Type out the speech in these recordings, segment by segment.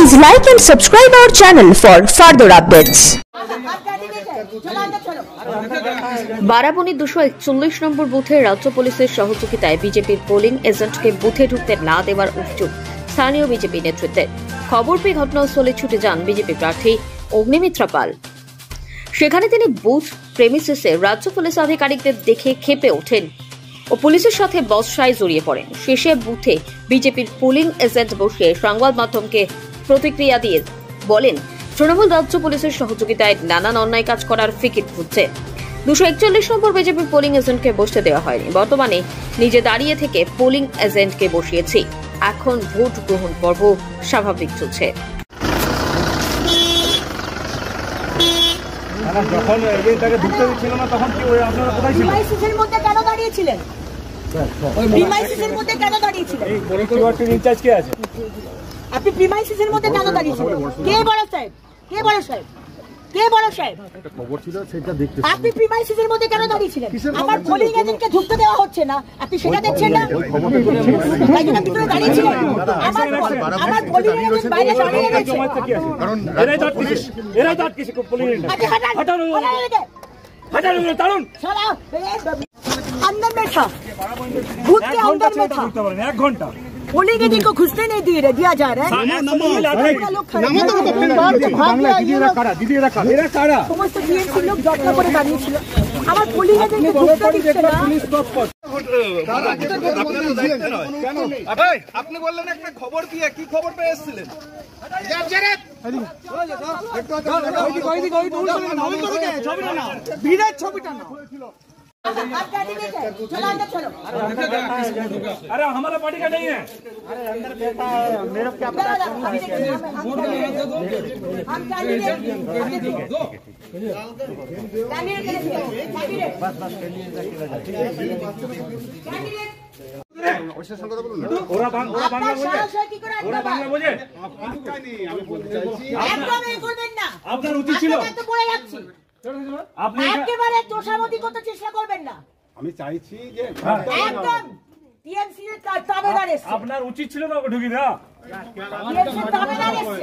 Please like and subscribe our channel for further updates. Barabani 241 নম্বর বুথে রাজ্য পুলিশের সহযোগিতায় বিজেপির পোলিং এজেন্টকে বুথে ঢুকতে না দেওয়ার অভিযোগ স্থানীয় বিজেপি নেতৃত্বের। খবর পেয়ে ঘটনাস্থলে ছুটে যান বিজেপি প্রার্থী অগ্নিমিত্রা পাল। সেখানে তিনি বুথ প্রেমিসিসে রাজ্য পুলিশ আধিকারিকদের দেখে ক্ষেপে ওঠেন ও পুলিশের সাথে বচসায় জড়িয়ে পড়েন। শেষে বুথে বিজেপির পোলিং এজেন্ট বসে সংবাদ মাধ্যমকে প্রতিক্রিয়া দিয়ে বলেন, তৃণমূল রাজ্য পুলিশের সহযোগিতায় নানান অন্যায় কাজ করার ফিকির খুঁজছে। 241 নম্বর বিজেপির পোলিং এজেন্টকে বসতে দেওয়া হয়নি। বর্তমানে নিজে দাঁড়িয়ে থেকে পোলিং এজেন্টকে বসিয়েছি। এখন ভোট গ্রহণ পর্ব স্বাভাবিক চলছে। যখন এজেন্টটাকে ঢুকতে দিচ্ছিল না তখন কি ওই আপনারা কোথায় ছিলেন? প্রিমাইসিসের মধ্যে কেন দাঁড়িয়েছিলেন? প্রিমাইসিসের মধ্যে কেন দাঁড়িয়েছিলেন? এই বড়টির ইনচার্জ কে আছে? আপনি প্রিমাইসিসের মধ্যে কেন দাঁড়িয়েছিলেন? কে বড় সাহেব? কে বড় সাহেব? কে বড় সাহেব? একটা খবর ছিল সেটা দেখতে। আপনি প্রিমাইসিসের মধ্যে কেন দাঁড়িয়েছিলেন? আমার পোলিং এজেন্টকে ঢুকতে দেওয়া হচ্ছে না, আপনি সেটা দেখছেন না? তাই জন্য ভিতরে দাঁড়িয়েছিলেন। আমার পোলিং এজেন্ট বাইরে দাঁড়িয়ে রয়েছে। কারণ এরাই দাঁত কিসে পোলিং এজেন্ট হটানো तारुण साला अंदर में था, भूत के अंदर में था। 1 घंटा पोलिंग एजेंट को घुसने नहीं दिया जा रहा है। समस्त टीएमसी लोग जटका করে দাঁড়িয়ে ছিল। আমার পোলিং এজেন্টকে ঢুকতে দিচ্ছে না। আপনি বললেন একটা খবর দিয়ে কি খবর পেয়ে এসেছিলেন? ছবিটা না अरे हमारा पार्टी का नहीं है। अरे अंदर बैठा है, मेरे क्या पता আপনার উচিত ছিল। আপনি একেবারে দোষামতি করতে চেষ্টা করবেন না। আমি চাইছি যে একদম টিএমসি এর তাবেদার এসে আপনার উচিত ছিল না ওকে ঢুকি দেওয়া। টিএমসি তাবেদার এসে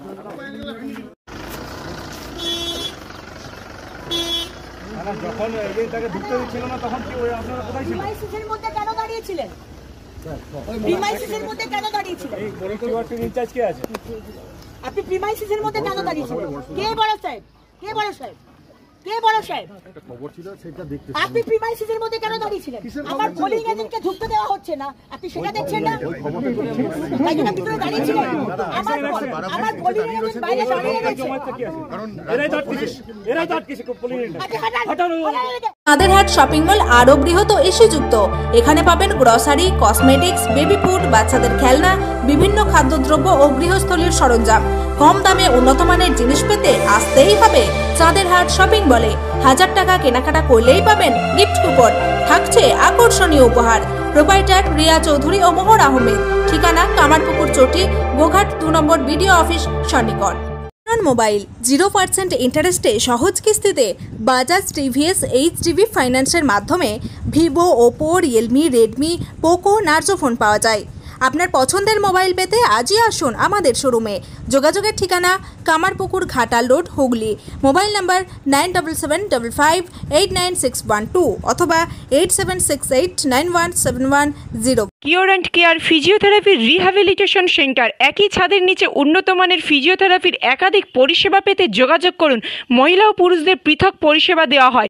যখন এজেন্টটাকে ঢুকতে দিচ্ছিল না তখন কি ওই আপনারা কোথায় ছিলেন? প্রিমাইসিসের মধ্যে কেন দাঁড়িয়েছিলেন? প্রিমাইসিসের মধ্যে কেন দাঁড়িয়েছিলেন? এই বড়টির ইনচার্জ কে আছে? আপনি প্রিমাইসিসের মধ্যে কেন দাঁড়িয়েছিলেন? কে বড় সাহেব? কে বড় সাহেব? কে বড় সাহেব? একটা খবর ছিল সেটা দেখতে। আপনি প্রিমাইসিসের মধ্যে কেন দাঁড়িয়েছিলেন? আমার পোলিং এজেন্টকে ঢুকতে দেওয়া হচ্ছে না, আপনি সেটা দেখছেন না? তাই জন্য ভিতরে দাঁড়িয়েছিলেন। আমার পোলিং এজেন্ট বাইরে দাঁড়িয়ে রয়েছে। কারণ এরাই দাঁত কিসে পোলিং এজেন্ট হটানো। চাঁদেরহাট শপিং মল আরো বৃহৎ ও এসিযুক্ত। এখানে পাবেন গ্রসারি, কসমেটিক্স, বেবি ফুড, বাচ্চাদের খেলনা, বিভিন্ন খাদ্যদ্রব্য ও গৃহস্থলীর সরঞ্জাম। কম দামে উন্নত মানের জিনিস পেতে আসতেই হবে চাঁদেরহাট শপিং মলে। 1000 টাকা কেনাকাটা করলেই পাবেন গিফট কুপন, থাকছে আকর্ষণীয় উপহার। প্রোপাইটার রিয়া চৌধুরী ও মোহর আহমেদ। ঠিকানা কামারপুকুর চটি, গোঘাট 2 নম্বর বিডিও অফিস সন্নিকট। মোবাইল 0% ইন্টারেস্টে সহজ কিস্তিতে বাজাজ টিভিএস এইচডিবি ফাইন্যান্সের মাধ্যমে Vivo, Oppo, Realme, Redmi, Poco, Narzo phone পাওয়া যায়। আপনার পছন্দের মোবাইল পেতে আজই আসুন আমাদের শোরুমে। যোগাযোগের ঠিকানা Kamarpukur Ghatal road, Hooghly. Mobile number 9775589612 অথবা 8768917110। Cure and care physiotherapy rehabilitation centre. একই ছাদের নিচে উন্নত মানের ফিজিওথেরাপির একাধিক পরিষেবা পেতে যোগাযোগ করুন। মহিলা ও পুরুষদের পৃথক পরিষেবা দেওয়া হয়।